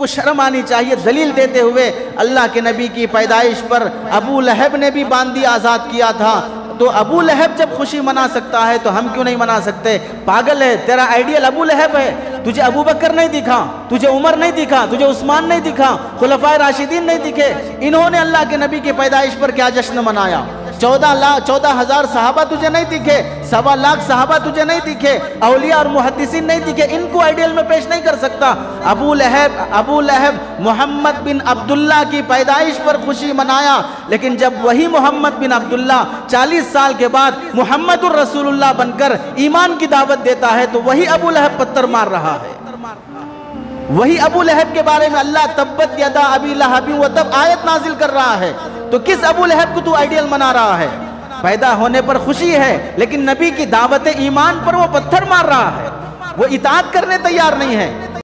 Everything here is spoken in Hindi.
तुमको शर्म आनी चाहिए। दलील देते हुए अल्लाह के नबी की पैदाइश पर अबू लहब ने भी बांदी आज़ाद किया था, तो अबू लहब जब खुशी मना सकता है तो हम क्यों नहीं मना सकते? पागल है, तेरा आइडियल अबू लहब है। तुझे अबू बकर नहीं दिखा, तुझे उमर नहीं दिखा, तुझे उस्मान नहीं दिखा, खुलफाए राशिदीन नहीं दिखे। इन्होंने अल्लाह के नबी की पैदाइश पर क्या जश्न मनाया? 14,000 सहाबा तुझे नहीं दिखे, 1.25 लाख सहाबा तुझे नहीं दिखे, औलिया और मुहद्दिसीन नहीं दिखे। इनको आइडियल में पेश नहीं कर सकता। अबू लहब मोहम्मद बिन अब्दुल्ला की पैदाइश पर खुशी मनाया, लेकिन जब वही मोहम्मद बिन अब्दुल्ला 40 साल के बाद मुहम्मदुर रसूलुल्लाह बनकर ईमान की दावत देता है तो वही अबू लहब पत्थर मार रहा है। वही अबू लहब के बारे में अल्लाह तब्बत यदा अबी लहब व तब आयत नाजिल कर रहा है। तो किस अबू लहब को तू आइडियल मना रहा है? पैदा होने पर खुशी है, लेकिन नबी की दावत ईमान पर वो पत्थर मार रहा है, वो इताअत करने तैयार नहीं है।